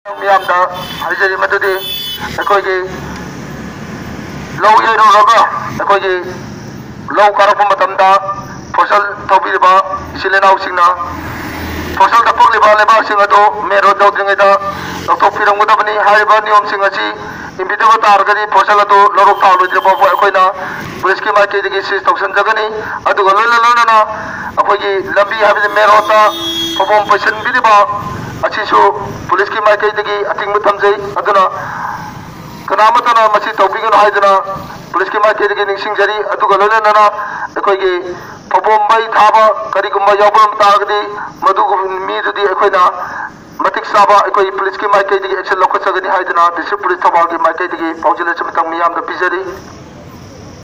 मियामदा हाइजरी मदुदी अखोगी लौ येरुरगा अखोगी लौ कारप मतमदा फसल तौबीरबा इसिलेनाउ सिंगना फसल दपकलिबा लेबा सिंग अदो मेरो दौद्रिंगैदा लौथोकफिरंगदबनी हाइबा नियम सिंग असि इम्बिदब तारगदी फसल अदो लौरोक तालुद्रबा अखोइना पुलिस की माइकेदगी सीज तौसनजगनी अदुगा लोइना अखोगी लंबी हाबिदि मेरोता फबोम पैसनबिदिबा असिसु पुलिस की माइकेदगी अतिंग थमजै अदुना कनामतना मसी तौबिगनो हाइदना पुलिस की माइकेदगी निंगसिंगजरी अदुगा लोइना अखोगी फबोम मै थाबा करिगुम्बा यावबम तारगदी मदुगु मीदुदी अखोइना मतिक साबा अखोई पुलिस की माइकेदगी एक्शन लौखजगनी हाइदना डिस्ट्रिक्ट पुलिस थौबाल की माइकेदगी पाउजिलेसन मियामदा पिजरी।